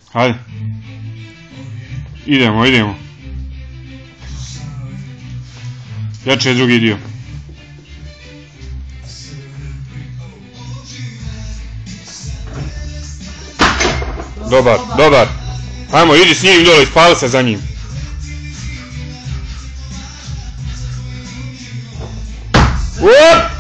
Hajde. Idemo. Jače je drugi dio. Dobar. Ajmo, idi s njim dole, ispali se za njim. Uop!